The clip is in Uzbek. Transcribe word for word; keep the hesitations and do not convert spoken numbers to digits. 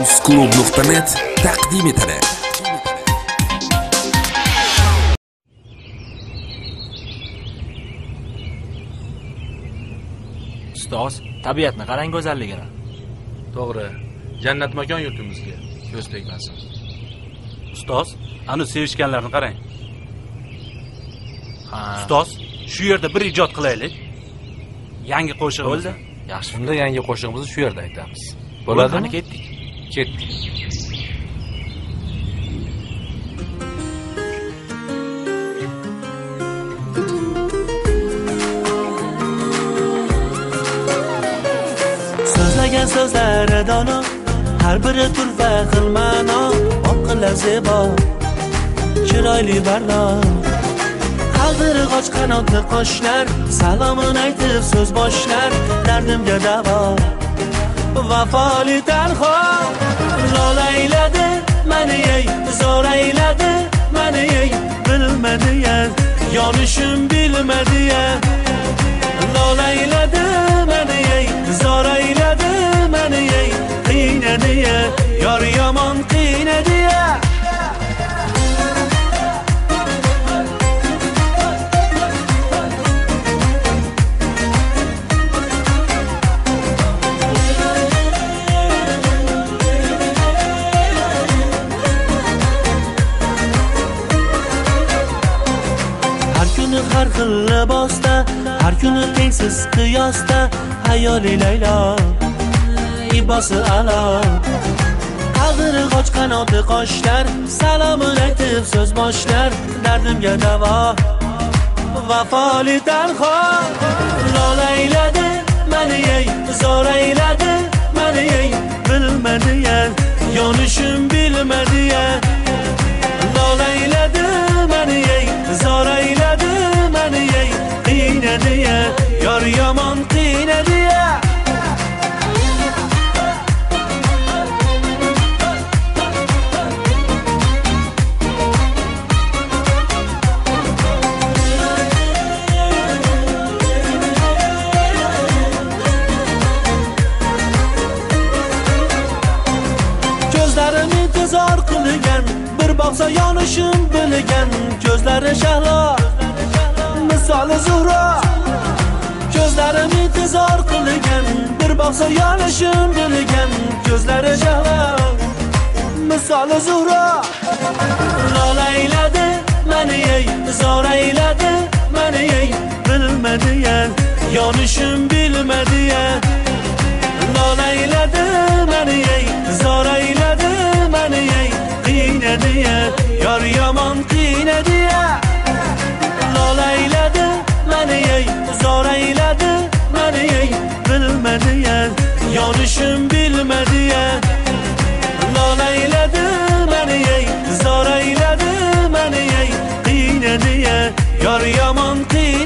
Club nuqta net taqdim etadi. Ustoz, tabiatni qarang go'zalligini. To'g'ri. Jannat makon yurtimizga ko'z tegmasin. Ustoz, ana sevishganlarni qarang. Ha. Ustoz, shu yerda bir ijod qilaylik. Yangi qo'shiq bo'ldi. Yaxshi. Unda yangi qo'shig'imizni shu yerda aytamiz. Bo'ladimi? Ketdik. Ketdik. So'zlagan so'zlari dono, har biri turfa xil ma'no, oqillar zebo, chiroyli barno. Qaldirg'och qanotli qoshlar, salomini aytib so'z boshlar, dardimga davo. Vafoli tanho, lo'layladi meni ey, zo'rayladi meni ey, bilmadi ya, yonishim bilmadi ya. Lo'layladi meni ey, zo'rayladi meni ey, qiynadi ya, yor yomon qiynadi ya. Har xil libosda, har kuni tengsiz qiyosda, hayoli Laylo, ibosi alo. Qaldirg'och qanotli qoshlar, salomini aytib so'z boshlar, dardimga davo. Vafoli tanho, lo'layladi meni ey, zo'rayladi meni ey, bilmadi ya, yonishim bilmadi ya. Lo'layladi meni ey, zo'rayladi meni ey, qiynadi ya, yor yomon qiynadi ya. Ko'zlarim intizor qilgan, bir boqsa yonishim bilgan, ko'zlari shahlo, misoli Zuhro. Ko'zlarim intizor qilgan, bir boqsa yonishim bilgan, ko'zlari shahlo, misoli Zuhro. Lo'layladi meni ey, zo'rayladi meni ey, bilmadi ya, yonishim bilmadi ya. Lo'layladi meni ey, zo'rayladi meni ey, qiynadi ya, yor yomon qiynadi ya. Lo'layladi meni ey, zo'rayladi meni ey, bilmadi ya, yonishim bilmadi ya. Lo'layladi meni ey, zo'rayladi meni ey, qiynadi ya, yor yomon qiynadi.